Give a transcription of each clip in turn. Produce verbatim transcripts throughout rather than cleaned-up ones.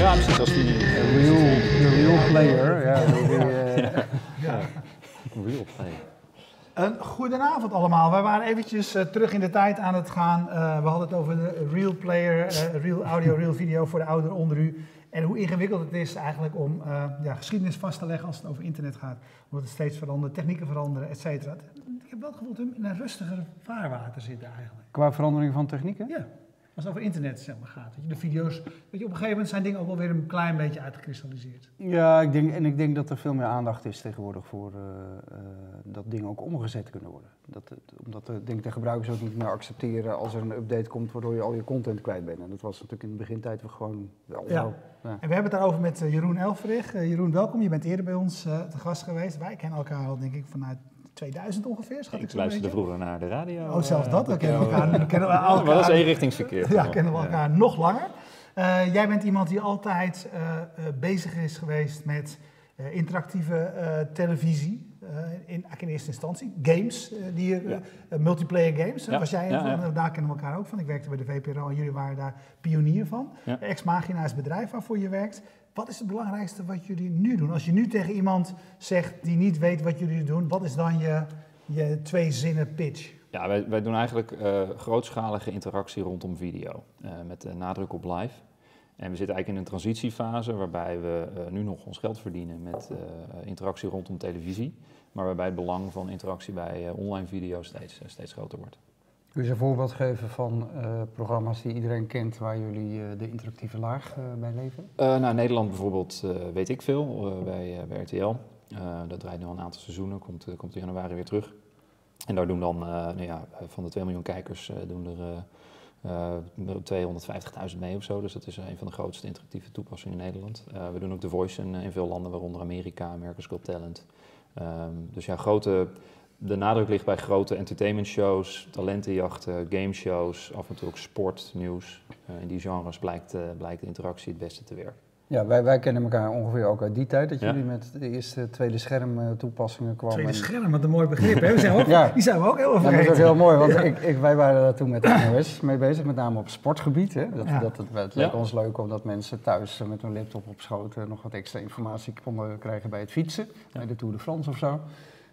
Ja, precies, als die... The real, the real player, ja. Die, uh, ja. ja. Real player. Uh, goedenavond allemaal. Wij waren eventjes uh, terug in de tijd aan het gaan. Uh, we hadden het over de real player, uh, real audio, real video voor de ouderen onder u. En hoe ingewikkeld het is eigenlijk om uh, ja, geschiedenis vast te leggen als het over internet gaat. Omdat het steeds verandert, technieken veranderen, et cetera. Ik heb wel het gevoel dat we in een rustiger vaarwater zitten eigenlijk. Qua verandering van technieken? Ja. Als het over internet zeg maar, gaat. Weet je, de video's, weet je, op een gegeven moment zijn dingen ook wel weer een klein beetje uitgekristalliseerd. Ja, ik denk, en ik denk dat er veel meer aandacht is tegenwoordig voor uh, uh, dat dingen ook omgezet kunnen worden. Dat, omdat de, denk, de gebruikers ook niet meer accepteren als er een update komt waardoor je al je content kwijt bent. En dat was natuurlijk in de begintijd gewoon wel ja. zo. Ja. En we hebben het daarover met uh, Jeroen Elfrich. Uh, Jeroen, welkom. Je bent eerder bij ons uh, te gast geweest. Wij kennen elkaar al denk ik vanuit tweeduizend ongeveer, schat ik, ik zo luisterde vroeger naar de radio. Oh, zelfs dat? Dan kennen we elkaar. Dan kennen we elkaar. Maar dat is eenrichtingsverkeer. Ja, kennen we elkaar ja. nog langer. Uh, jij bent iemand die altijd uh, uh, bezig is geweest met uh, interactieve uh, televisie. Uh, in, in eerste instantie. Games, uh, die, uh, ja. uh, multiplayer games. Ja. Was jij ja, van, ja. Daar kennen we elkaar ook van. Ik werkte bij de V P R O en jullie waren daar pionier van. Ja. Ex Machina is het bedrijf waarvoor je werkt. Wat is het belangrijkste wat jullie nu doen? Als je nu tegen iemand zegt die niet weet wat jullie doen, wat is dan je, je twee zinnen pitch? Ja, wij, wij doen eigenlijk uh, grootschalige interactie rondom video, uh, met uh, nadruk op live. En we zitten eigenlijk in een transitiefase waarbij we uh, nu nog ons geld verdienen met uh, interactie rondom televisie, maar waarbij het belang van interactie bij uh, online video steeds, uh, steeds groter wordt. Kun je eens een voorbeeld geven van uh, programma's die iedereen kent waar jullie uh, de interactieve laag uh, bij leveren? Uh, nou, Nederland bijvoorbeeld uh, weet ik veel, uh, bij, uh, bij R T L. Uh, dat draait nu al een aantal seizoenen, komt, uh, komt in januari weer terug. En daar doen dan, uh, nou ja, van de twee miljoen kijkers uh, doen er uh, uh, tweehonderdvijftigduizend mee of zo. Dus dat is een van de grootste interactieve toepassingen in Nederland. Uh, we doen ook The Voice in, in veel landen, waaronder Amerika, America's Got Talent. Um, dus ja, grote... De nadruk ligt bij grote entertainmentshows, talentenjachten, gameshows, af en toe ook sport, nieuws. Uh, in die genres blijkt, uh, blijkt de interactie het beste te werken. Ja, wij, wij kennen elkaar ongeveer ook uit die tijd, dat ja. jullie met de eerste tweede scherm uh, toepassingen kwamen. Tweede scherm, wat een mooi begrip, hè? We zijn ook, ja. Die zijn we ook heel vergeten. Ja, dat is ook heel mooi, want ja. ik, ik, wij waren daar toen met de N O S mee bezig, met name op sportgebied. Hè? Dat, ja. dat, het, het leek ja. ons leuk omdat mensen thuis met hun laptop op schoot uh, nog wat extra informatie konden krijgen bij het fietsen, ja. bij de Tour de France of zo.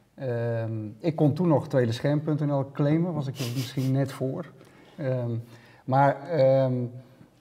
Um, ik kon toen nog tweede scherm punt n l claimen, was ik er misschien net voor. Um, maar um,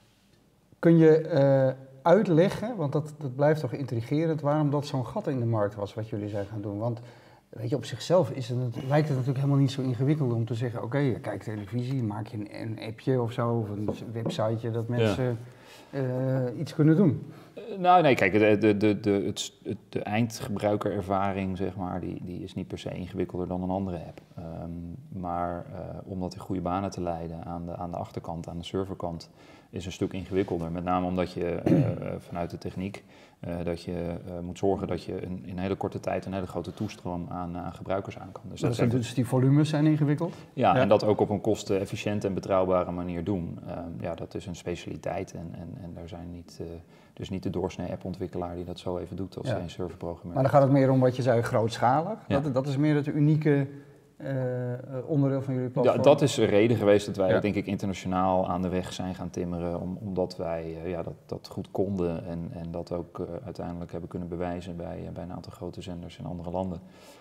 kun je uh, uitleggen, want dat, dat blijft toch intrigerend, waarom dat zo'n gat in de markt was wat jullie zijn gaan doen? Want weet je, op zichzelf is het, lijkt het natuurlijk helemaal niet zo ingewikkeld om te zeggen, oké, okay, je kijkt televisie, maak je een, een appje of zo, of een websiteje dat mensen ja. uh, iets kunnen doen. Nou, nee, kijk, de, de, de, de, het, de eindgebruikerervaring, zeg maar, die, die is niet per se ingewikkelder dan een andere app. Um, maar uh, om dat in goede banen te leiden aan de, aan de achterkant, aan de serverkant, is een stuk ingewikkelder. Met name omdat je uh, vanuit de techniek, uh, dat je uh, moet zorgen dat je in, in een hele korte tijd een hele grote toestroom aan, uh, aan gebruikers aan kan. Dus, dat dat dus die volumes zijn ingewikkeld? Ja, ja, en dat ook op een kostenefficiënte en betrouwbare manier doen. Um, ja, dat is een specialiteit en, en, en daar zijn niet... Uh, Dus niet de doorsnee appontwikkelaar die dat zo even doet als ja. een serverprogrammeur. Maar dan gaat het meer om wat je zei, grootschalig. Ja. Dat, dat is meer het unieke uh, onderdeel van jullie platform. Ja, dat is een reden geweest dat wij ja. denk ik internationaal aan de weg zijn gaan timmeren. Om, omdat wij uh, ja, dat, dat goed konden en, en dat ook uh, uiteindelijk hebben kunnen bewijzen bij, uh, bij een aantal grote zenders in andere landen.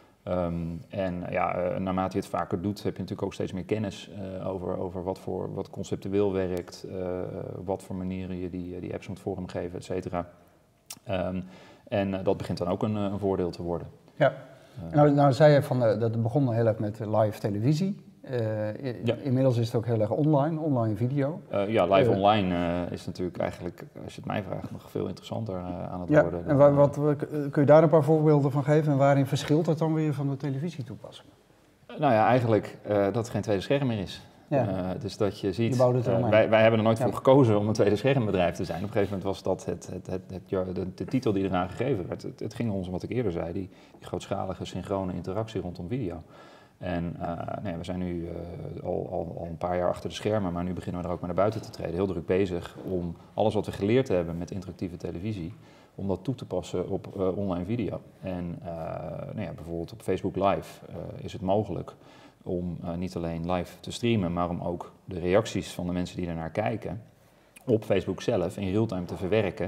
Um, en ja, uh, naarmate je het vaker doet, heb je natuurlijk ook steeds meer kennis uh, over, over wat, voor, wat conceptueel werkt, uh, wat voor manieren je die, die apps moet vormgeven, et cetera. Um, en uh, dat begint dan ook een, een voordeel te worden. Ja, uh, nou, nou zei je van, uh, dat begon heel erg met live televisie. Uh, ja. Inmiddels is het ook heel erg online, online video. Uh, ja, live uh, online uh, is natuurlijk eigenlijk, als je het mij vraagt, nog veel interessanter uh, aan het ja, worden. En wat, wat, kun je daar een paar voorbeelden van geven en waarin verschilt dat dan weer van de televisietoepassingen? Uh, nou ja, eigenlijk uh, dat het geen tweede scherm meer is. Ja. Uh, dus dat je ziet, je uh, wij, wij hebben er nooit ja. voor gekozen om een tweede schermbedrijf te zijn. Op een gegeven moment was dat het, het, het, het, het, de, de titel die eraan gegeven werd. Het, het ging ons om wat ik eerder zei, die, die grootschalige synchrone interactie rondom video. En uh, nee, we zijn nu uh, al, al, al een paar jaar achter de schermen, maar nu beginnen we er ook maar naar buiten te treden. Heel druk bezig om alles wat we geleerd hebben met interactieve televisie, om dat toe te passen op uh, online video. En uh, nou ja, bijvoorbeeld op Facebook Live uh, is het mogelijk om uh, niet alleen live te streamen, maar om ook de reacties van de mensen die ernaar kijken op Facebook zelf in real-time te verwerken.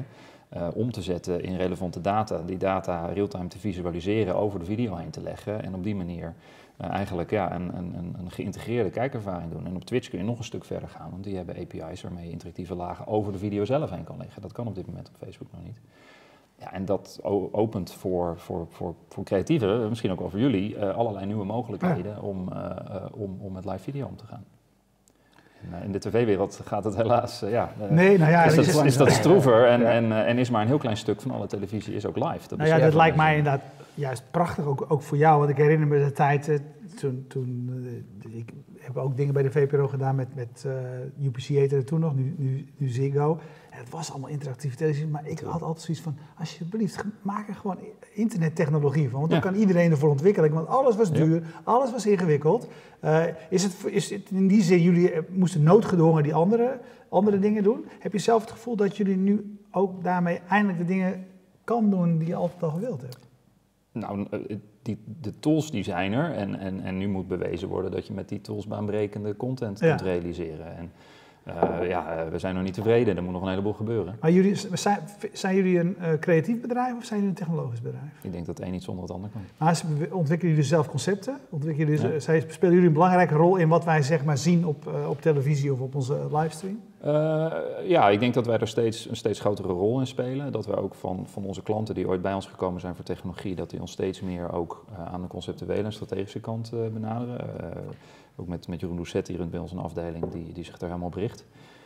uh, om te zetten in relevante data. Die data real-time te visualiseren, over de video heen te leggen en op die manier uh, eigenlijk ja, een, een, een geïntegreerde kijkervaring doen. En op Twitch kun je nog een stuk verder gaan, want die hebben A P I's waarmee je interactieve lagen over de video zelf heen kan leggen. Dat kan op dit moment op Facebook nog niet. Ja, en dat opent voor, voor, voor, voor creatieven, misschien ook wel voor jullie, uh, allerlei nieuwe mogelijkheden ja. om, uh, uh, om, om met live video om te gaan. En, uh, in de tv-wereld gaat het helaas, uh, ja, uh, nee, nou ja, is, dat, is, is dat stroever en, ja. en, uh, en is maar een heel klein stuk van alle televisie is ook live. Dat nou ja, dat lijkt mij inderdaad juist prachtig, ook, ook voor jou, want ik herinner me de tijd, uh, toen, toen uh, ik heb ook dingen bij de V P R O gedaan met, met uh, U P C heette het toen nog, nu, nu, nu Ziggo. Het was allemaal interactieve televisie, maar ik had altijd zoiets van, alsjeblieft, maak er gewoon internettechnologie van. Want dan ja. kan iedereen ervoor ontwikkelen, want alles was duur, ja. alles was ingewikkeld. Uh, is, het, is het in die zin, jullie moesten noodgedwongen die andere, andere dingen doen. Heb je zelf het gevoel dat jullie nu ook daarmee eindelijk de dingen kan doen die je altijd al gewild hebt? Nou, die, de tools die zijn er en, en, en nu moet bewezen worden dat je met die tools baanbrekende content ja. kunt realiseren. En, Uh, ja, we zijn nog niet tevreden, er moet nog een heleboel gebeuren. Maar jullie, zijn, zijn jullie een uh, creatief bedrijf of zijn jullie een technologisch bedrijf? Ik denk dat het een niet zonder het ander kan. Maar ontwikkelen jullie zelf concepten? Ontwikkelen jullie, ja. zij, spelen jullie een belangrijke rol in wat wij zeg maar zien op, uh, op televisie of op onze livestream? Uh, ja, ik denk dat wij er steeds een steeds grotere rol in spelen. Dat we ook van, van onze klanten die ooit bij ons gekomen zijn voor technologie, dat die ons steeds meer ook uh, aan de conceptuele en strategische kant uh, benaderen. Uh, Ook met, met Jeroen Doucet, die runt bij ons een afdeling die, die zich daar helemaal op richt.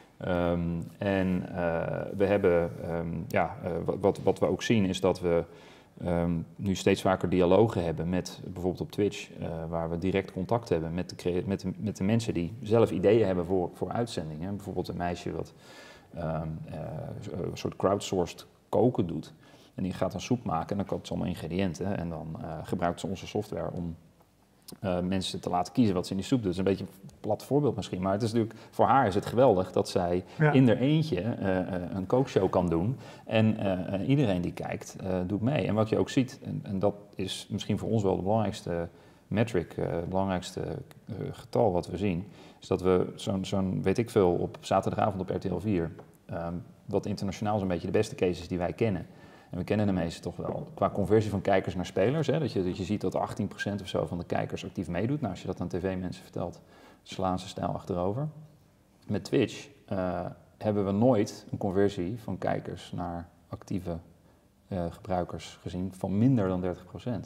Um, en uh, we hebben, um, ja, uh, wat, wat we ook zien is dat we um, nu steeds vaker dialogen hebben met bijvoorbeeld op Twitch, uh, waar we direct contact hebben met de, met, de, met de mensen die zelf ideeën hebben voor, voor uitzendingen. Bijvoorbeeld een meisje wat um, uh, een soort crowdsourced koken doet. En die gaat een soep maken en dan koopt ze allemaal ingrediënten en dan uh, gebruikt ze onze software om Uh, mensen te laten kiezen wat ze in die soep doen. Dat is een beetje een plat voorbeeld misschien, maar het is natuurlijk, voor haar is het geweldig dat zij ja. in haar eentje uh, uh, een kookshow kan doen en uh, uh, iedereen die kijkt uh, doet mee. En wat je ook ziet, en, en dat is misschien voor ons wel de belangrijkste metric, uh, het belangrijkste uh, getal wat we zien, is dat we zo'n, zo'n weet ik veel, op zaterdagavond op R T L vier, um, wat internationaal zo'n beetje de beste cases die wij kennen. En we kennen de meeste toch wel qua conversie van kijkers naar spelers. Hè? Dat, je, dat je ziet dat achttien procent of zo van de kijkers actief meedoet. Nou, als je dat aan tv-mensen vertelt, slaan ze snel achterover. Met Twitch uh, hebben we nooit een conversie van kijkers naar actieve uh, gebruikers gezien van minder dan dertig procent.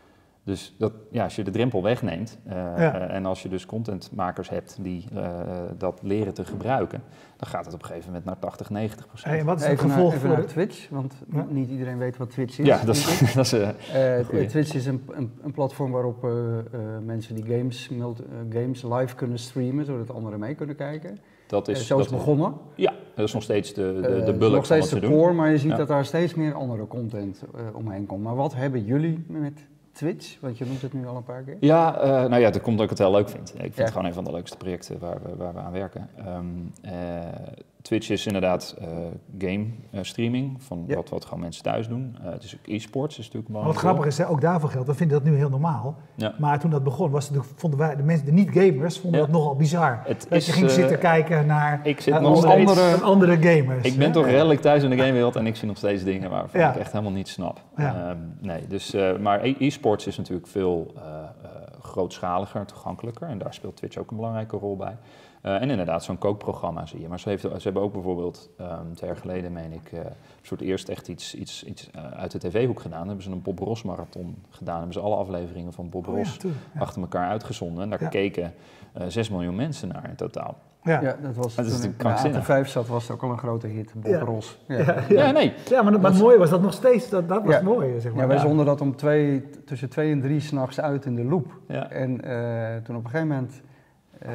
Dus dat, ja, als je de drempel wegneemt uh, ja. uh, en als je dus contentmakers hebt die uh, dat leren te gebruiken, dan gaat het op een gegeven moment naar tachtig, negentig procent. Hey, en wat is het gevolg voor de... Twitch? Want ja. niet iedereen weet wat Twitch is. Ja, dat is, dat is uh, uh, Twitch is een, een, een platform waarop uh, uh, mensen die games, multi, uh, games live kunnen streamen, zodat anderen mee kunnen kijken. Dat is, uh, zo is dat begonnen. Ja, dat is nog steeds de, de, uh, de bulk nog steeds van wat de ze core, doen. Maar je ziet ja. dat daar steeds meer andere content uh, omheen komt. Maar wat hebben jullie met Twitch? Want je noemt het nu al een paar keer. Ja, uh, nou ja, dat komt dat ik het heel leuk vind. Ik vind ja. het gewoon een van de leukste projecten waar we, waar we aan werken. Um, uh, Twitch is inderdaad uh, game uh, streaming, van ja. wat, wat gewoon mensen thuis doen. Uh, het is ook e-sports, is natuurlijk belangrijk. Wat grappig is, hè, ook daarvoor geldt, we vinden dat nu heel normaal. Ja. Maar toen dat begon, was het, vonden wij, de mensen, de niet-gamers, vonden ja. dat nogal bizar. Het dat is, je ging uh, zitten kijken naar ik zit uh, nog steeds, andere, andere gamers. Ik ben hè? toch redelijk thuis in de gamewereld en ik zie nog steeds dingen waarvan ja. ik echt helemaal niet snap. Ja. Um, nee, dus, uh, maar e-sports is natuurlijk veel uh, uh, grootschaliger, toegankelijker. En daar speelt Twitch ook een belangrijke rol bij. Uh, en inderdaad, zo'n kookprogramma zie je. Maar ze, heeft, ze hebben ook bijvoorbeeld, um, twee jaar geleden meen ik, uh, voor het eerst echt iets, iets, iets uh, uit de tv-hoek gedaan. Dan hebben ze een Bob Ross marathon gedaan. Hebben ze alle afleveringen van Bob oh, Ross ja, ja. achter elkaar uitgezonden. En daar ja. keken uh, zes miljoen mensen naar in totaal. Ja, ja dat was dat toen is ik bij A T vijf zat, was het ook al een grote hit, Bob ja. Ross. Ja. Ja, ja. ja, nee. Ja, maar, maar het mooie was dat nog steeds, dat, dat was ja. mooi, zeg maar. Ja, wij zonden dat om twee, tussen twee en drie 's nachts uit in de loop. Ja. En uh, toen op een gegeven moment, uh,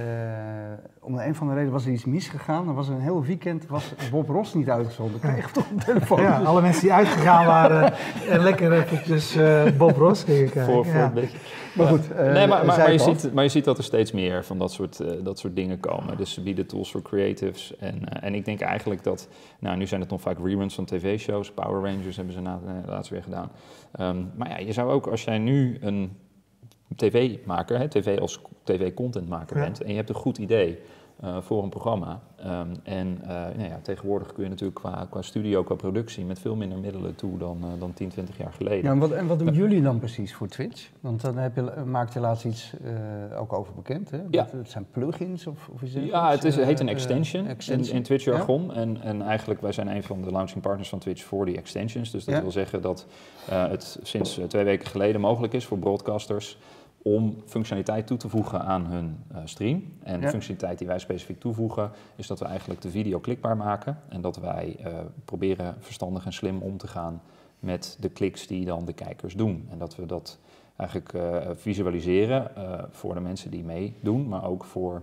om een of andere reden was er iets misgegaan. Er was een heel weekend, was Bob Ross niet uitgezonden. Ik kreeg toch een telefoon. Ja, alle mensen die uitgegaan waren en lekker eventjes uh, Bob Ross gingen kijken. Voor, voor ja. een beetje. Maar goed, uh, nee, maar, maar, maar, je ziet, maar je ziet dat er steeds meer van dat soort, uh, dat soort dingen komen. Dus ze bieden tools voor creatives. En, uh, en ik denk eigenlijk dat, nou nu zijn het nog vaak reruns van tv-shows. Power Rangers hebben ze na, uh, laatst weer gedaan. Um, maar ja, je zou ook, als jij nu een tv-maker, hè, tv als tv-contentmaker ja. bent en je hebt een goed idee. uh, voor een programma. Um, en uh, nou ja, tegenwoordig kun je natuurlijk qua, qua studio, qua productie met veel minder middelen toe dan, uh, dan tien, twintig jaar geleden. Ja, en, wat, en wat doen jullie dan precies voor Twitch? Want dan heb je, maakt je laatst iets uh, ook over bekend, hè? Ja. Dat, het zijn plugins of, of is het? Ja, het, is, het heet een uh, extension, uh, extension. in, in Twitch jargon. Ja? En, en eigenlijk, wij zijn een van de launching partners van Twitch voor die extensions. Dus dat ja? wil zeggen dat uh, het sinds uh, twee weken geleden mogelijk is voor broadcasters om functionaliteit toe te voegen aan hun uh, stream. En de ja. functionaliteit die wij specifiek toevoegen is dat we eigenlijk de video klikbaar maken. En dat wij uh, proberen verstandig en slim om te gaan met de kliks die dan de kijkers doen. En dat we dat eigenlijk uh, visualiseren uh, voor de mensen die meedoen, maar ook voor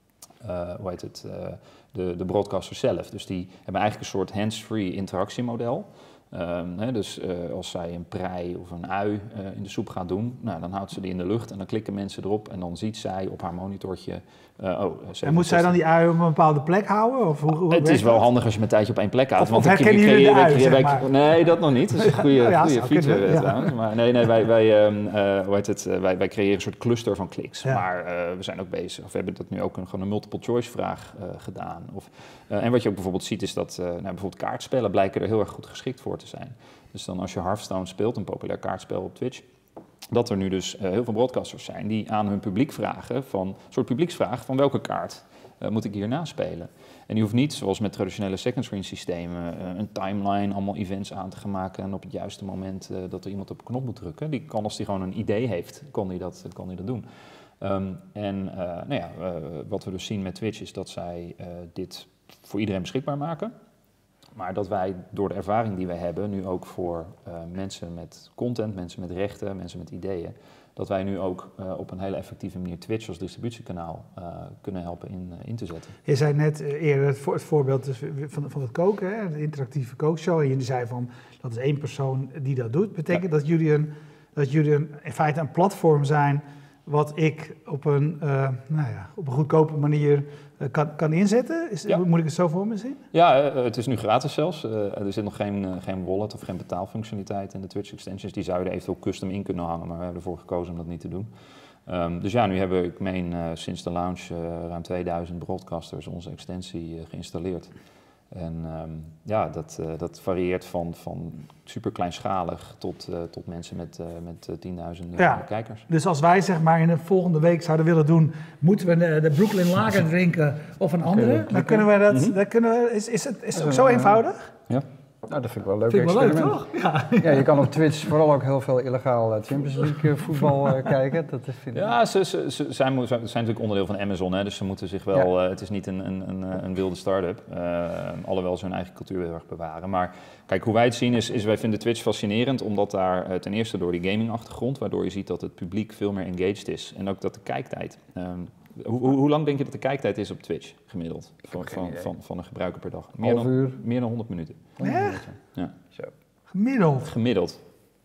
uh, hoe heet het, uh, de, de broadcasters zelf. Dus die hebben eigenlijk een soort hands-free interactiemodel. Um, he, dus uh, als zij een prei of een ui uh, in de soep gaat doen, nou, dan houdt ze die in de lucht en dan klikken mensen erop en dan ziet zij op haar monitortje... Uh, oh, zevenenzestig. En moet zij dan die ui op een bepaalde plek houden? Of hoe, hoe het is wel dat? handig als je met een tijdje op één plek houdt. Of, of herkennen jullie de ui, zeg maar? Nee, dat nog niet. Dat is een goede, ja, goede feature kunnen, ja. trouwens. Maar nee, nee wij, wij, um, uh, hoe heet het, uh, wij, wij creëren een soort cluster van kliks. Ja. Maar uh, we zijn ook bezig, of we hebben dat nu ook een, gewoon een multiple choice vraag uh, gedaan. Of, uh, en wat je ook bijvoorbeeld ziet is dat uh, nou, bijvoorbeeld kaartspellen blijken er heel erg goed geschikt voor te zijn. Dus dan als je Hearthstone speelt, een populair kaartspel op Twitch, dat er nu dus uh, heel veel broadcasters zijn die aan hun publiek vragen, van, een soort publieksvraag van welke kaart uh, moet ik hierna spelen. En die hoeft niet, zoals met traditionele second screen systemen, uh, een timeline, allemaal events aan te gaan maken en op het juiste moment uh, dat er iemand op een knop moet drukken. Die kan, als die gewoon een idee heeft, kan die dat, kan die dat doen. Um, en uh, nou ja, uh, wat we dus zien met Twitch is dat zij uh, dit voor iedereen beschikbaar maken. Maar dat wij door de ervaring die wij hebben, nu ook voor uh, mensen met content, mensen met rechten, mensen met ideeën, dat wij nu ook uh, op een hele effectieve manier Twitch als distributiekanaal uh, kunnen helpen in, uh, in te zetten. Je zei net uh, eerder het, voor, het voorbeeld dus van, van het koken, hè, de interactieve kookshow. En jullie zei van, dat is één persoon die dat doet. Betekent ja. dat jullie, een, dat jullie een, in feite een platform zijn wat ik op een, uh, nou ja, op een goedkope manier uh, kan, kan inzetten? Is, ja. Moet ik het zo voor me zien? Ja, uh, het is nu gratis zelfs. Uh, er zit nog geen, uh, geen wallet of geen betaalfunctionaliteit in de Twitch extensions. Die zouden eventueel custom in kunnen hangen, maar we hebben ervoor gekozen om dat niet te doen. Um, dus ja, nu hebben we, ik meen, uh, sinds de launch uh, ruim tweeduizend broadcasters onze extensie uh, geïnstalleerd. En um, ja, dat, uh, dat varieert van, van super kleinschalig tot, uh, tot mensen met, uh, met uh, tienduizenden ja, kijkers. Dus als wij zeg maar in de volgende week zouden willen doen, moeten we de, de Brooklyn Lager drinken of een andere, okay, dan kunnen we dat, mm-hmm. dan kunnen we, is, is het, is het ook zo eenvoudig? Ja. Nou, dat vind ik wel leuk. Vind ik wel leuk, toch? Ja. Ja, je kan op Twitch vooral ook heel veel illegaal Champions League voetbal uh, kijken. Dat vind ik... Ja, ze, ze, ze zijn, ze zijn natuurlijk onderdeel van Amazon, hè, dus ze moeten zich wel. Ja. Uh, het is niet een, een, een, een wilde start-up, uh, alhoewel ze hun eigen cultuur heel erg bewaren. Maar kijk, hoe wij het zien is, is wij vinden Twitch fascinerend, omdat daar uh, ten eerste door die gaming-achtergrond, waardoor je ziet dat het publiek veel meer engaged is en ook dat de kijktijd. Um, Hoe, hoe, hoe lang denk je dat de kijktijd is op Twitch gemiddeld van, van, van, van een gebruiker per dag? Meer Half dan, uur. Meer dan honderd minuten. Echt? Ja. Zo. Gemiddeld? Gemiddeld.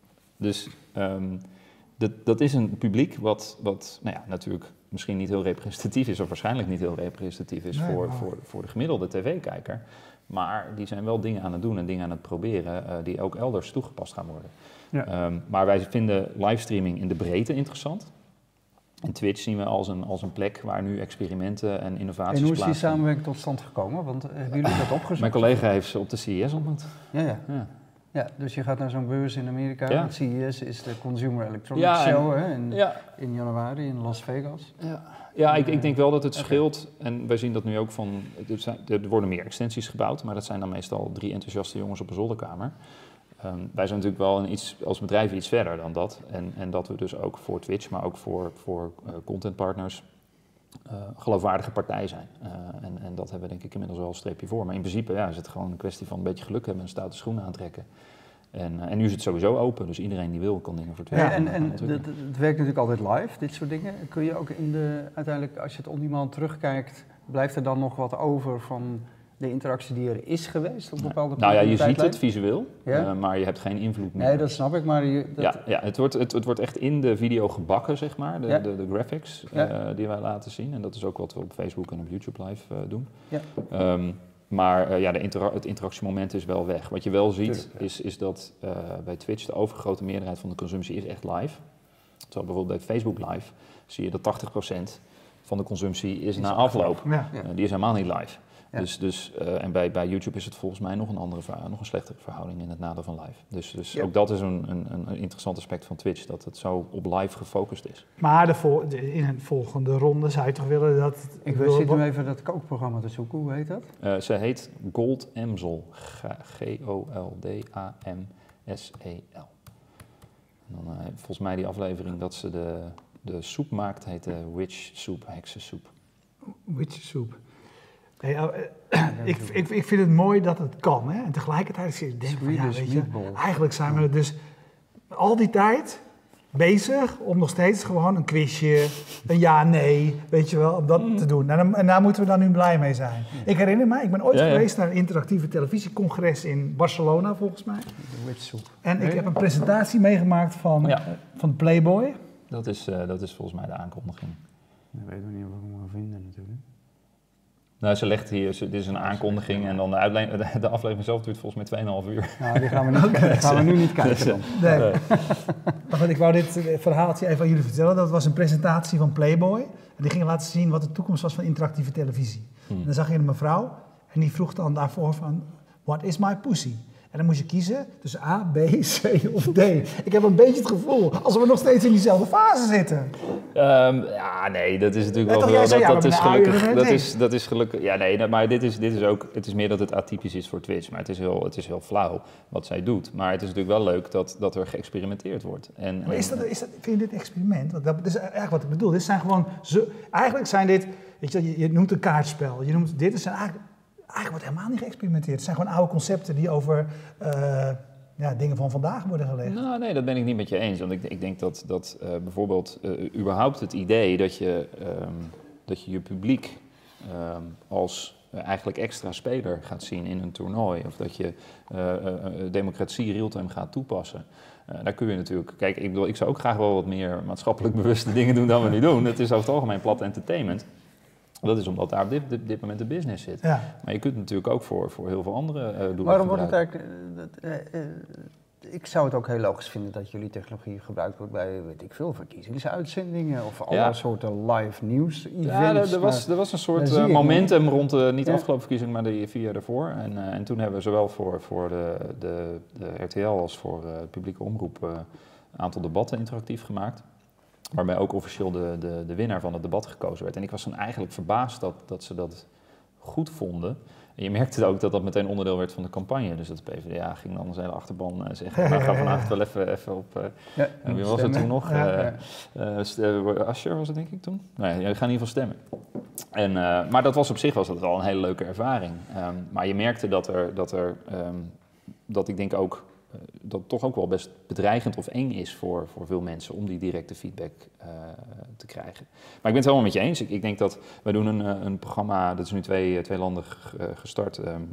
Dus um, dat, dat is een publiek wat, wat nou ja, natuurlijk misschien niet heel representatief is, of waarschijnlijk niet heel representatief is nee, voor, wow. voor, voor de gemiddelde tv-kijker. Maar die zijn wel dingen aan het doen en dingen aan het proberen uh, die ook elders toegepast gaan worden. Ja. Um, maar wij vinden livestreaming in de breedte interessant. En Twitch zien we als een, als een plek waar nu experimenten en innovaties plaatsvinden. En hoe is die samenwerking tot stand gekomen? Want uh, hebben jullie dat opgezocht? Mijn collega heeft ze op de C E S ontmoet. Ja, ja. ja. ja dus je gaat naar zo'n beurs in Amerika. Ja. C E S is de Consumer Electronics ja, en, Show hè, in, ja. in januari in Las Vegas. Ja, ja ik, ik denk wel dat het okay. scheelt. En wij zien dat nu ook van... Er, zijn, er worden meer extensies gebouwd, maar dat zijn dan meestal drie enthousiaste jongens op een zolderkamer. Um, wij zijn natuurlijk wel een iets, als bedrijf iets verder dan dat. En, en dat we dus ook voor Twitch, maar ook voor, voor uh, contentpartners uh, geloofwaardige partij zijn. Uh, en, en dat hebben we denk ik inmiddels wel een streepje voor. Maar in principe ja, is het gewoon een kwestie van een beetje geluk hebben en stoute schoenen aantrekken. En, uh, en nu is het sowieso open, dus iedereen die wil kan dingen voor Twitch. Ja, en en het werkt natuurlijk altijd live, dit soort dingen. Kun je ook in de, uiteindelijk als je het on-demand terugkijkt, blijft er dan nog wat over van... de interactie die er is geweest op bepaalde nou ja, je ziet het visueel, ja? uh, maar je hebt geen invloed meer. Nee, dat snap ik, maar... Je, dat... Ja, ja het, wordt, het, het wordt echt in de video gebakken, zeg maar, de, ja. de, de graphics uh, ja. die wij laten zien. En dat is ook wat we op Facebook en op YouTube Live uh, doen. Ja. Um, maar uh, ja, de intera- het interactiemoment is wel weg. Wat je wel ziet, Tuurlijk, ja. is, is dat uh, bij Twitch de overgrote meerderheid van de consumptie is echt live. Terwijl bijvoorbeeld bij Facebook Live zie je dat tachtig procent van de consumptie is, is na afloop. Ja. Uh, die is helemaal niet live. Ja. Dus, dus, uh, en bij, bij YouTube is het volgens mij nog een andere, nog een slechtere verhouding in het nadeel van live. Dus, dus ja. ook dat is een, een, een interessant aspect van Twitch, dat het zo op live gefocust is. Maar de vol, de, in een volgende ronde zou je toch willen dat... Het, ik wil zit nu even dat kookprogramma te zoeken, hoe heet dat? Uh, ze heet Gold Amsel, G O L D A M S E L. En dan, uh, volgens mij die aflevering dat ze de, de soep maakt, heet de Witch Soep, heksensoep. Witch Soep. Hey, uh, uh, ik, ik, ik vind het mooi dat het kan, hè? En tegelijkertijd denk ik van, ja, weet je, eigenlijk zijn we dus al die tijd bezig om nog steeds gewoon een quizje, een ja-nee, weet je wel, om dat mm. te doen. En, dan, en daar moeten we dan nu blij mee zijn. Ja. Ik herinner me, ik ben ooit ja, geweest ja. naar een interactieve televisiecongres in Barcelona, volgens mij. En ik heb een presentatie meegemaakt van, ja. uh, van Playboy. Dat is, uh, dat is volgens mij de aankondiging. Ik weet nog niet wat we gaan vinden natuurlijk. Nou, ze legt hier, dit is een aankondiging en dan de, uitle- de aflevering zelf duurt volgens mij tweeënhalf uur. Nou, die gaan we, niet, okay. gaan we nu niet kijken dan. Nee. nee. Maar goed, ik wou dit verhaaltje even aan jullie vertellen. Dat was een presentatie van Playboy. En die gingen laten zien wat de toekomst was van interactieve televisie. Hmm. En dan zag je een mevrouw en die vroeg dan daarvoor van, what is my pussy? En dan moest je kiezen tussen A, B, C of D. Ik heb een beetje het gevoel alsof we nog steeds in diezelfde fase zitten. Um, ja, nee, dat is natuurlijk wel... Dat, dat, ja, dat, is gelukkig, dat, is, dat is gelukkig... Ja, nee, maar dit is, dit is ook... Het is meer dat het atypisch is voor Twitch. Maar het is heel, het is heel flauw wat zij doet. Maar het is natuurlijk wel leuk dat, dat er geëxperimenteerd wordt. En, maar is dat, is dat, vind je dit experiment? Want dat is eigenlijk wat ik bedoel. Dit zijn gewoon... Zo, eigenlijk zijn dit... Weet je, je, je noemt een kaartspel. Je noemt, dit is eigenlijk... Eigenlijk wordt helemaal niet geëxperimenteerd. Het zijn gewoon oude concepten die over uh, ja, dingen van vandaag worden gelegd. Nou, nee, dat ben ik niet met je eens. Want ik, ik denk dat, dat uh, bijvoorbeeld uh, überhaupt het idee dat je um, dat je, je publiek um, als uh, eigenlijk extra speler gaat zien in een toernooi. Of dat je uh, uh, democratie real-time gaat toepassen. Uh, daar kun je natuurlijk... Kijk, ik, bedoel, ik zou ook graag wel wat meer maatschappelijk bewuste dingen doen dan we nu doen. Het is over het algemeen plat entertainment. Dat is omdat daar op dit, dit, dit moment de business zit. Ja. Maar je kunt natuurlijk ook voor, voor heel veel andere uh, doelen Waarom wordt het eigenlijk... Uh, uh, uh, ik zou het ook heel logisch vinden dat jullie technologie gebruikt wordt bij, weet ik veel, verkiezingsuitzendingen of alle ja. soorten live nieuws events. Ja, er, er, was, er was een soort uh, momentum rond de, niet de ja. afgelopen verkiezing, maar de vier jaar ervoor. En, uh, en toen hebben we zowel voor, voor de, de, de R T L als voor uh, publieke omroep uh, een aantal debatten interactief gemaakt. Waarbij ook officieel de, de, de winnaar van het debat gekozen werd. En ik was dan eigenlijk verbaasd dat, dat ze dat goed vonden. En je merkte ook dat dat meteen onderdeel werd van de campagne. Dus dat de P v d A ging dan zijn achterban uh, zeggen... nou, ga vanavond wel even, even op... Uh, ja, uh, wie was het toen nog? Ja, uh, uh, uh, Asscher was het denk ik toen? Nou ja, je gaat in ieder geval stemmen. En, uh, maar dat was op zich was dat wel een hele leuke ervaring. Um, maar je merkte dat er... Dat, er, um, dat ik denk ook... dat het toch ook wel best bedreigend of eng is voor, voor veel mensen om die directe feedback uh, te krijgen. Maar ik ben het helemaal met je eens. Ik, ik denk dat wij doen een, een programma, dat is nu twee, twee landen gestart, um,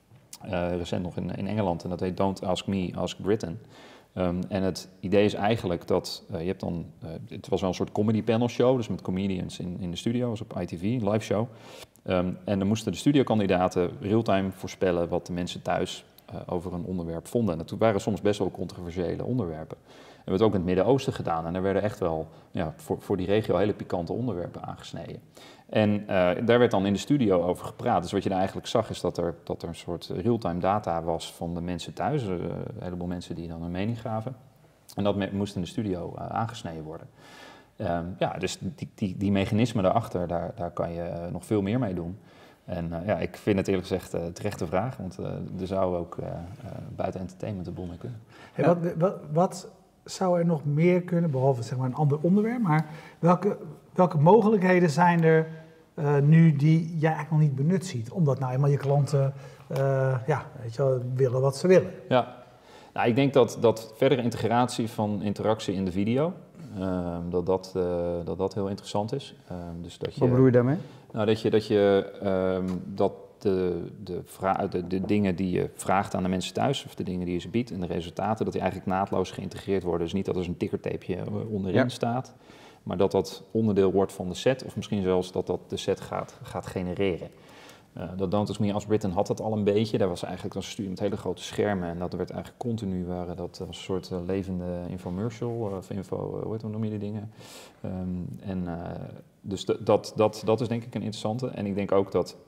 uh, recent nog in, in Engeland, en dat heet Don't Ask Me, Ask Britain. Um, en het idee is eigenlijk dat, uh, je hebt dan, uh, het was wel een soort comedy panel show, dus met comedians in, in de studio, was op I T V, live show. Um, en dan moesten de studiokandidaten real-time voorspellen wat de mensen thuis Uh, over een onderwerp vonden. En dat waren soms best wel controversiële onderwerpen. We hebben het ook in het Midden-Oosten gedaan en er werden echt wel ja, voor, voor die regio hele pikante onderwerpen aangesneden. En uh, daar werd dan in de studio over gepraat. Dus wat je daar eigenlijk zag is dat er, dat er een soort real-time data was van de mensen thuis. Uh, een heleboel mensen die dan een mening gaven. En dat me, moest in de studio uh, aangesneden worden. Um, ja, dus die, die, die mechanismen daarachter, daar, daar kan je uh, nog veel meer mee doen. En uh, ja, ik vind het eerlijk gezegd uh, terechte vraag, want uh, er zou ook uh, uh, buiten entertainment een boel mee kunnen. Hey, ja. wat, wat, wat zou er nog meer kunnen, behalve zeg maar een ander onderwerp, maar welke, welke mogelijkheden zijn er uh, nu die jij eigenlijk nog niet benut ziet? Omdat nou eenmaal je klanten uh, ja, weet je wel, willen wat ze willen. Ja, nou, ik denk dat, dat verdere integratie van interactie in de video, uh, dat, dat, uh, dat dat heel interessant is. Uh, dus dat je, wat bedoel je daarmee? Nou, dat je, dat, je um, dat de, de, vra- de, de dingen die je vraagt aan de mensen thuis, of de dingen die je ze biedt en de resultaten, dat die eigenlijk naadloos geïntegreerd worden. Dus niet dat er een tickertapeje onderin ja. staat, maar dat dat onderdeel wordt van de set, of misschien zelfs dat dat de set gaat, gaat genereren. Uh, dat Don't Ask Me Ask Britain had dat al een beetje. Daar was eigenlijk een studie met hele grote schermen. En dat werd eigenlijk continu, waren dat was een soort uh, levende infomercial. Of info, uh, hoe heet, hoe noem je die dingen? Um, en, uh, dus d- dat, dat, dat is denk ik een interessante. En ik denk ook dat,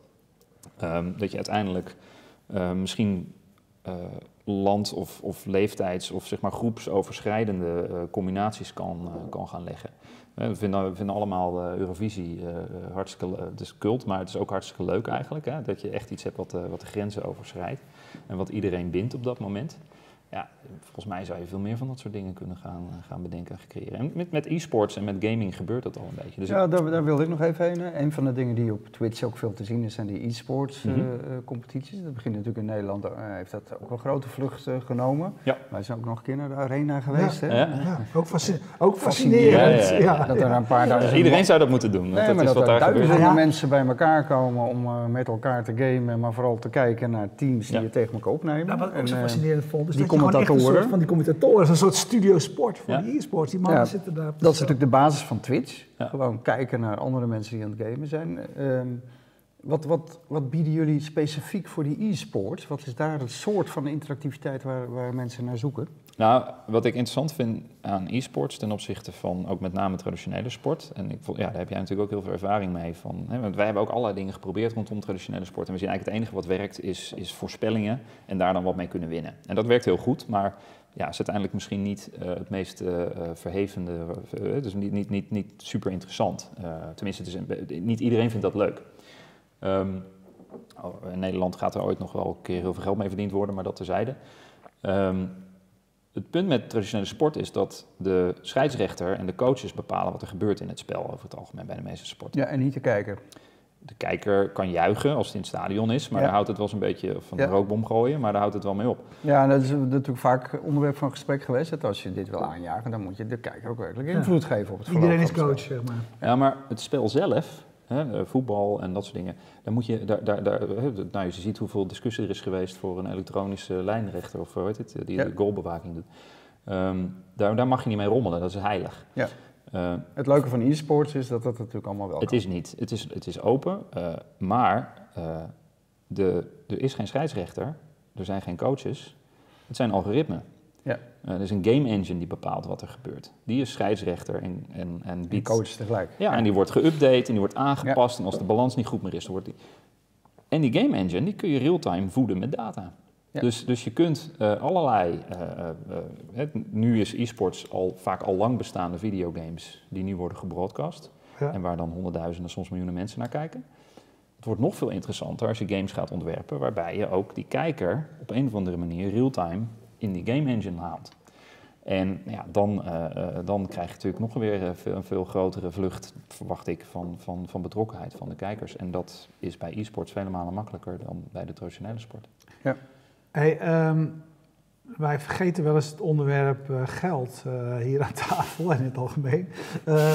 um, dat je uiteindelijk uh, misschien uh, land- of, of leeftijds- of zeg maar groepsoverschrijdende uh, combinaties kan, uh, kan gaan leggen. We vinden, we vinden allemaal uh, Eurovisie uh, hartstikke, uh, het is cult, maar het is ook hartstikke leuk eigenlijk. Hè? Dat je echt iets hebt wat, uh, wat de grenzen overschrijdt en wat iedereen bindt op dat moment. Ja, volgens mij zou je veel meer van dat soort dingen kunnen gaan, gaan bedenken en creëren. En met, met e-sports en met gaming gebeurt dat al een beetje. Dus ja, ik... daar, daar wilde ik nog even heen. Een van de dingen die op Twitch ook veel te zien is, zijn die e-sports mm-hmm. uh, competities. Dat begint natuurlijk in Nederland, uh, heeft dat ook een grote vlucht uh, genomen. Ja. Wij zijn ook nog een keer naar de arena geweest. Ja, hè? ja. Ja. Ook, fascine- ook fascinerend. Ja, ja, ja. Ja. Dat er een paar duizend... Iedereen zou dat moeten doen. Nee, dat maar is dat wat er daar gebeurt. duizenden Ja. mensen bij elkaar komen om uh, met elkaar te gamen, maar vooral te kijken naar teams die Ja. je tegen elkaar opnemen. Nou, wat ik ook en, zo uh, fascinerend vond, is die dat je gewoon echt een commentatoren. soort van die commentatoren, is een soort studio sport voor Ja. die e-sports. Die mannen Ja, zitten daar. Dat is natuurlijk de basis van Twitch. Ja. Gewoon kijken naar andere mensen die aan het gamen zijn. Um, wat, wat, wat bieden jullie specifiek voor die e-sports? Wat is daar het soort van interactiviteit waar, waar mensen naar zoeken? Nou, wat ik interessant vind aan e-sports ten opzichte van ook met name traditionele sport. En ik vond, ja, daar heb jij natuurlijk ook heel veel ervaring mee van. Hè, want wij hebben ook allerlei dingen geprobeerd rondom traditionele sport. En we zien eigenlijk het enige wat werkt is, is voorspellingen en daar dan wat mee kunnen winnen. En dat werkt heel goed, maar ja, is uiteindelijk misschien niet uh, het meest uh, verhevende, uh, dus niet, niet, niet, niet super interessant. Uh, tenminste, het is een, niet iedereen vindt dat leuk. Um, in Nederland gaat er ooit nog wel een keer heel veel geld mee verdiend worden, maar dat terzijde. Um, Het punt met traditionele sport is dat de scheidsrechter en de coaches bepalen wat er gebeurt in het spel over het algemeen bij de meeste sporten. Ja, en niet te kijken. De kijker kan juichen als het in het stadion is, maar ja. daar houdt het wel eens een beetje van een ja. rookbom gooien, maar daar houdt het wel mee op. Ja, en dat is natuurlijk vaak onderwerp van gesprek geweest, dat als je dit wil aanjagen, dan moet je de kijker ook werkelijk invloed ja. geven op het verloop. Iedereen is coach, zeg maar. Ja. ja, maar het spel zelf, hè, voetbal en dat soort dingen, daar moet je, daar, daar, daar, nou, je ziet hoeveel discussie er is geweest voor een elektronische lijnrechter of hoe heet het, die ja. de goalbewaking doet. Um, daar, daar mag je niet mee rommelen, dat is heilig. Ja. Uh, het leuke van e-sports is dat dat natuurlijk allemaal wel Het kan. is niet, het is, het is open, uh, maar uh, de, er is geen scheidsrechter, er zijn geen coaches, het zijn algoritmen. Ja. Uh, er is een game engine die bepaalt wat er gebeurt. Die is scheidsrechter en, en, en biedt... En coach tegelijk. Ja, en die wordt geüpdate en die wordt aangepast ja. en als de balans niet goed meer is, dan wordt die... En die game engine, die kun je real-time voeden met data. Ja. Dus, dus je kunt uh, allerlei, uh, uh, het, nu is e-sports al vaak al lang bestaande videogames die nu worden gebroadcast. Ja. En waar dan honderdduizenden, soms miljoenen mensen naar kijken. Het wordt nog veel interessanter als je games gaat ontwerpen waarbij je ook die kijker op een of andere manier real-time in die game engine haalt. En ja, dan, uh, uh, dan krijg je natuurlijk nog weer een veel, een veel grotere vlucht, verwacht ik, van, van, van betrokkenheid van de kijkers. En dat is bij e-sports vele malen makkelijker dan bij de traditionele sport. Ja. Hey, um, wij vergeten wel eens het onderwerp uh, geld uh, hier aan tafel en in het algemeen. Uh,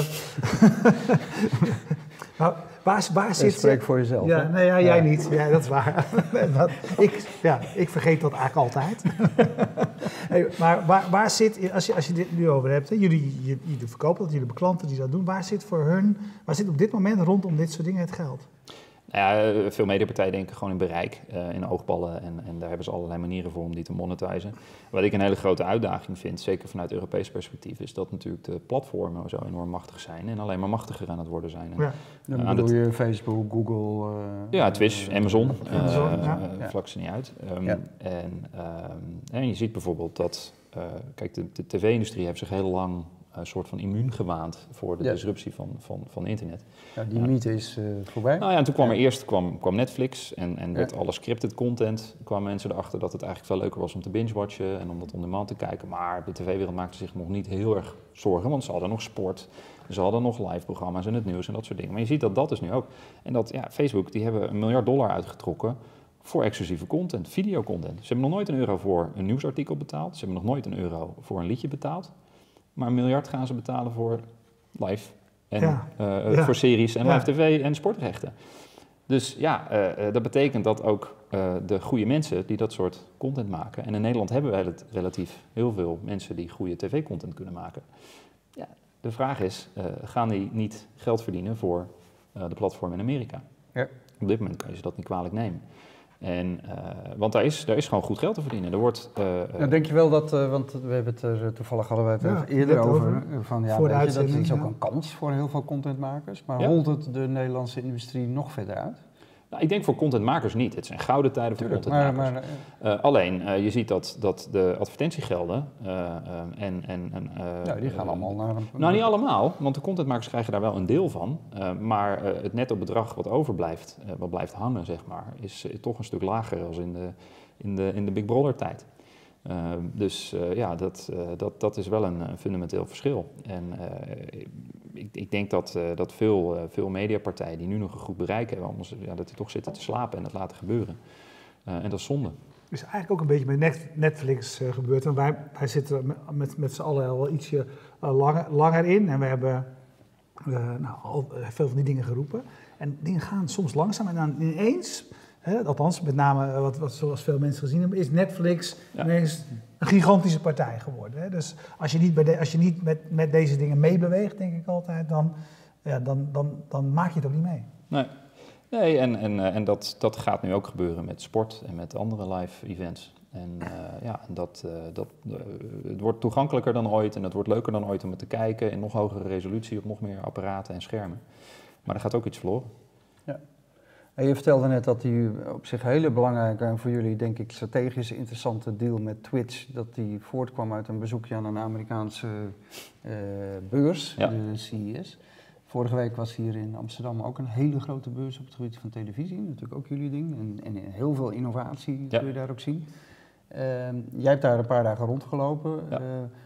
nou, waar, waar zit... Spreek voor jezelf. Ja, hè? nee, ja, jij ja. niet. Ja, dat is waar. ik, ja, ik vergeet dat eigenlijk altijd. Hey, maar waar, waar zit, als je, als je dit nu over hebt, hè, jullie, jullie verkopen dat, jullie hebben klanten die dat doen. Waar zit voor hun, waar zit op dit moment rondom dit soort dingen het geld? Nou ja, veel mediapartijen denken gewoon in bereik, uh, in oogballen en, en daar hebben ze allerlei manieren voor om die te monetizen. Wat ik een hele grote uitdaging vind, zeker vanuit Europees perspectief, is dat natuurlijk de platformen zo enorm machtig zijn en alleen maar machtiger aan het worden zijn. En, ja. Dan uh, bedoel je Facebook, Google... Uh, ja, Twitch, uh, Amazon, uh, Amazon uh, ja. uh, vlak ze niet uit. Um, ja. en, um, en je ziet bijvoorbeeld dat, uh, kijk, de, de tv-industrie heeft zich heel lang een soort van immuun gewaand voor de ja. disruptie van, van, van internet. Ja, die mythe is uh, voorbij. Nou ja, en toen kwam er eerst kwam, kwam Netflix en, en werd ja. alle scripted content. Kwamen mensen erachter dat het eigenlijk veel leuker was om te binge-watchen en om dat on-demand te kijken. Maar de tv-wereld maakte zich nog niet heel erg zorgen, want ze hadden nog sport. Ze hadden nog live programma's en het nieuws en dat soort dingen. Maar je ziet dat dat is nu ook. En dat, ja, Facebook, die hebben een miljard dollar uitgetrokken voor exclusieve content, videocontent. Ze hebben nog nooit een euro voor een nieuwsartikel betaald. Ze hebben nog nooit een euro voor een liedje betaald. Maar een miljard gaan ze betalen voor live en ja. Uh, ja. voor series en ja. live tv en sportrechten. Dus ja, uh, dat betekent dat ook uh, de goede mensen die dat soort content maken... en in Nederland hebben wij het relatief heel veel mensen die goede tv-content kunnen maken. Ja, de vraag is, uh, gaan die niet geld verdienen voor uh, de platform in Amerika? Ja. Op dit moment kan je ze dat niet kwalijk nemen. En, uh, want daar is, daar is gewoon goed geld te verdienen. Er wordt, uh, nou, denk je wel dat, uh, want we hebben het er toevallig hadden we het ja, eerder over, over, van ja, weet je, dat is ook ja. een kans voor heel veel contentmakers, maar ja. rolt het de Nederlandse industrie nog verder uit? Nou, ik denk voor contentmakers niet. Het zijn gouden tijden voor Tuurlijk, contentmakers. Maar, maar, uh, alleen, uh, je ziet dat, dat de advertentiegelden uh, uh, en... en uh, ja, die gaan uh, allemaal naar... Een... Nou, niet allemaal, want de contentmakers krijgen daar wel een deel van. Uh, maar uh, het netto bedrag wat overblijft, uh, wat blijft hangen, zeg maar, is, is toch een stuk lager als in de, in de, in de Big Brother tijd. Uh, dus uh, ja, dat, uh, dat, dat is wel een, een fundamenteel verschil. En uh, ik, ik denk dat, uh, dat veel, uh, veel mediapartijen die nu nog een goed bereik hebben, anders, ja, dat die toch zitten te slapen en het laten gebeuren. Uh, en dat is zonde. is eigenlijk ook een beetje met Netflix uh, gebeurd. En wij, wij zitten met, met z'n allen al ietsje uh, langer, langer in. En we hebben uh, nou, al veel van die dingen geroepen. En dingen gaan soms langzaam en dan ineens... He, althans, met name wat, wat zoals veel mensen gezien hebben, is Netflix ja. ineens een gigantische partij geworden. He. Dus als je niet, bij de, als je niet met, met deze dingen meebeweegt, denk ik altijd, dan, ja, dan, dan, dan maak je het ook niet mee. Nee, nee en, en, en dat, dat gaat nu ook gebeuren met sport en met andere live events. En uh, ja, dat, uh, dat, uh, het wordt toegankelijker dan ooit en het wordt leuker dan ooit om het te kijken in nog hogere resolutie op nog meer apparaten en schermen. Maar er gaat ook iets verloren. Ja. En je vertelde net dat die op zich hele belangrijke en voor jullie denk ik strategisch interessante deal met Twitch, dat die voortkwam uit een bezoekje aan een Amerikaanse uh, beurs, ja. de C E S. Vorige week was hier in Amsterdam ook een hele grote beurs op het gebied van televisie, natuurlijk ook jullie ding. En, en heel veel innovatie ja. kun je daar ook zien. Uh, jij hebt daar een paar dagen rondgelopen. Ja. Uh,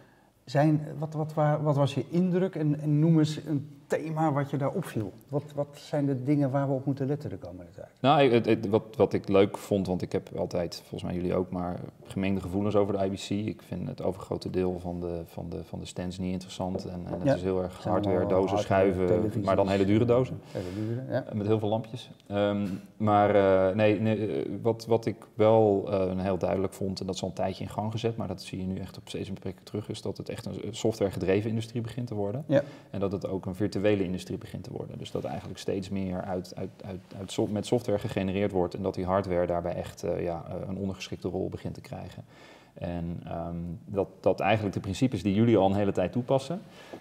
zijn, wat, wat, wat, wat was je indruk en, en noem eens een thema wat je daar opviel? Wat, wat zijn de dingen waar we op moeten letten de komende tijd? Nou, het, het, wat, wat ik leuk vond, want ik heb altijd, volgens mij jullie ook, maar gemengde gevoelens over de I B C. Ik vind het overgrote deel van de, van de, van de stands niet interessant. En, en het ja. is heel erg hardware, dozen, schuiven, maar dan hele dure dozen. Hele dure, ja. Met heel veel lampjes. Um, maar uh, nee, nee wat, wat ik wel uh, heel duidelijk vond, en dat is al een tijdje in gang gezet, maar dat zie je nu echt op steeds meer plekken terug, is dat het echt een software-gedreven industrie begint te worden. Ja. En dat het ook een virtuele industrie begint te worden. Dus dat eigenlijk steeds meer uit, uit, uit, uit so- met software gegenereerd wordt en dat die hardware daarbij echt uh, ja, een ondergeschikte rol begint te krijgen. En um, dat, dat eigenlijk de principes die jullie al een hele tijd toepassen.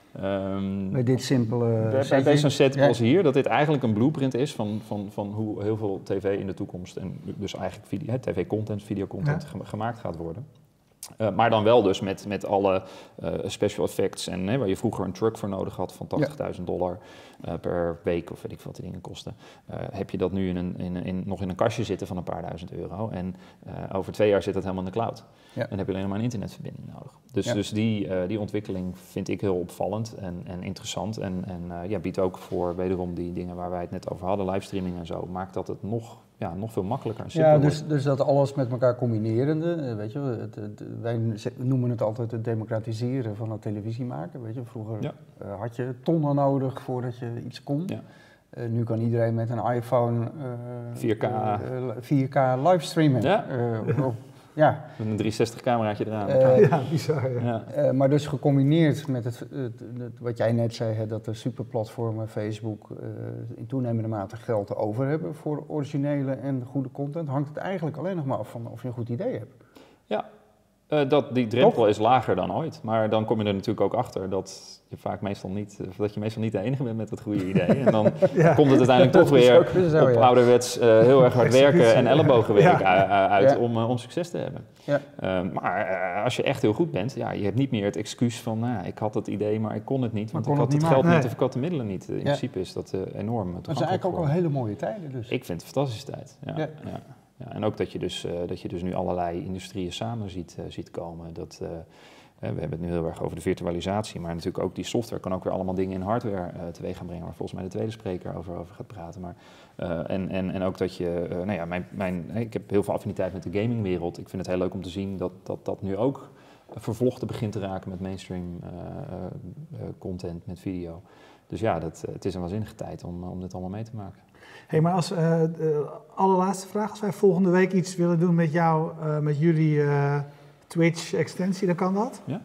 Um, bij dit simpele... Bij, bij deze set als ja. hier, dat dit eigenlijk een blueprint is van, van, van hoe heel veel tv in de toekomst en dus eigenlijk video, tv-content, videocontent ja. gemaakt gaat worden. Uh, maar dan wel dus met, met alle uh, special effects en hè, waar je vroeger een truck voor nodig had van tachtigduizend dollar uh, per week of weet ik veel wat die dingen kosten. Uh, heb je dat nu in een, in, in, nog in een kastje zitten van een paar duizend euro en uh, over twee jaar zit dat helemaal in de cloud. Ja. En heb je alleen maar een internetverbinding nodig. Dus, ja. dus die, uh, die ontwikkeling vind ik heel opvallend en, en interessant en, en uh, ja, biedt ook voor wederom die dingen waar wij het net over hadden, livestreaming en zo, maakt dat het nog... Ja, nog veel makkelijker en simpeler ja, dus, dus dat alles met elkaar combinerende, weet je, het, het, wij noemen het altijd het democratiseren van het televisie maken, weet je. Vroeger ja. uh, had je tonnen nodig voordat je iets kon. Ja. Uh, nu kan iedereen met een iPhone uh, vier K, uh, uh, vier K livestreamen. Ja. Uh, op, ja. Met een driehonderdzestig cameraatje eraan. Uh, ja, bizar. Ja. Ja. Uh, maar dus gecombineerd met het, het, het, wat jij net zei, hè, dat de superplatformen, Facebook, uh, in toenemende mate geld over hebben voor originele en goede content, hangt het eigenlijk alleen nog maar af van of je een goed idee hebt. Ja, uh, dat, die drempel Toch? is lager dan ooit. Maar dan kom je er natuurlijk ook achter dat je vaak meestal niet, dat je meestal niet de enige bent met het goede idee. En dan ja. komt het uiteindelijk toch weer zo, op ja. ouderwets uh, heel erg hard werken en ellebogenwerk ja. uit ja. om, uh, om succes te hebben. Ja. Uh, maar uh, als je echt heel goed bent, ja, je hebt niet meer het excuus van, nou, ik had het idee, maar ik kon het niet, want ik had het, het geld nee. niet of ik had de middelen niet. In ja. principe is dat uh, enorm. Dat zijn eigenlijk ook al hele mooie tijden dus. Ik vind het een fantastische tijd. Ja. Ja. Ja. Ja, en ook dat je, dus, uh, dat je dus nu allerlei industrieën samen ziet, uh, ziet komen. Dat, uh, we hebben het nu heel erg over de virtualisatie, maar natuurlijk ook die software kan ook weer allemaal dingen in hardware uh, teweeg gaan brengen, waar volgens mij de tweede spreker over, over gaat praten. Maar, uh, en, en, en ook dat je, uh, nou ja, mijn, mijn, ik heb heel veel affiniteit met de gamingwereld. Ik vind het heel leuk om te zien dat dat, dat nu ook vervlochten begint te raken met mainstream uh, uh, content, met video. Dus ja, dat, uh, het is een waanzinnige tijd om, om dit allemaal mee te maken. Hé, hey, maar als uh, de allerlaatste vraag, als wij volgende week iets willen doen met jou, uh, met jullie uh, Twitch-extensie, dan kan dat? Ja.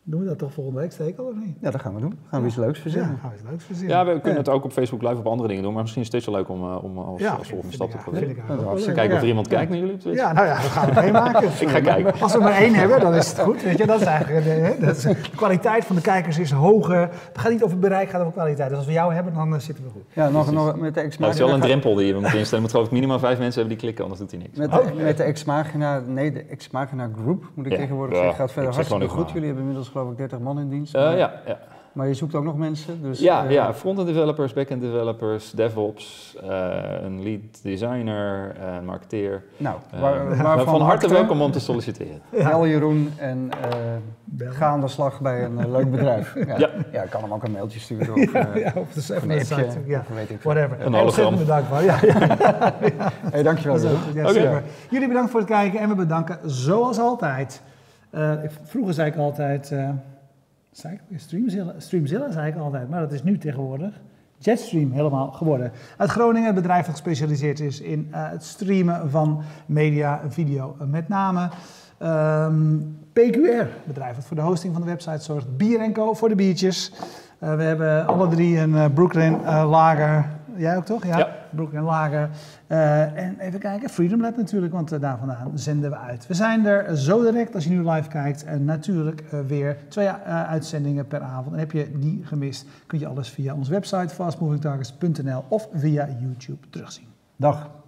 Doen we dat toch volgende week steken, of niet? Ja, dat gaan we doen. Gaan we iets leuks verzinnen. Ja, gaan we iets leuks verzinnen. Ja, we kunnen het ook op Facebook Live op andere dingen doen, maar misschien is het steeds wel leuk om, uh, om als, ja, als volgende stap te proberen. Kijken of er iemand kijkt naar jullie op Twitch. Ja, nou ja, dat gaan we er één maken. Ik ga kijken. Als we maar één hebben, dan is het goed. Weet je, dat is eigenlijk, hè, dat is, de kwaliteit van de kijkers is hoger. Het gaat niet over bereik, het gaat over kwaliteit. Dus als we jou hebben, dan uh, zitten we goed. Ja, nog, nog met de ex-magina. Nou, het is wel een drempel die je moet instellen. Je moet geloof ik minimaal vijf mensen hebben die klikken, anders doet hij niks. Met de, met de ex-magina, nee, de ex-magina Group, moet ik ja, tegenwoordig zeggen, gaat verder hartstikke goed. Jullie hebben inmiddels geloof ik dertig man in dienst. Uh, ja, ja. Maar je zoekt ook nog mensen? Dus, ja, uh, ja, front-end developers, back-end developers, DevOps, uh, een lead designer, een uh, marketeer. Nou, uh, waar, waarvan van harte welkom om te solliciteren. Ja. Bel Jeroen en uh, ga aan de slag bij een uh, leuk bedrijf. Ja, ja. ja, ik kan hem ook een mailtje sturen of, uh, ja, of de een appje, ja. of weet ik whatever. Een hologram. Bedankt man. Ja, ja. ja. Hey, dankjewel. Ja, ja, okay. Jullie bedankt voor het kijken en we bedanken zoals altijd. Uh, vroeger zei ik altijd... Uh, Zei ik, Streamzilla, Streamzilla zei ik altijd, maar dat is nu tegenwoordig Jetstream helemaal geworden. Uit Groningen, een bedrijf dat gespecialiseerd is in uh, het streamen van media en video. Uh, met name um, P Q R, bedrijf dat voor de hosting van de website zorgt. Bier en Co voor de biertjes. Uh, we hebben alle drie een uh, Brooklyn uh, lager. Jij ook toch? Ja, ja. Brooklyn lager. Uh, en even kijken, Freedom Lab natuurlijk, want uh, daar vandaan zenden we uit. We zijn er zo direct, als je nu live kijkt, en natuurlijk uh, weer twee uh, uitzendingen per avond. En heb je die gemist, kun je alles via onze website fast moving targets punt n l of via YouTube terugzien. Dag.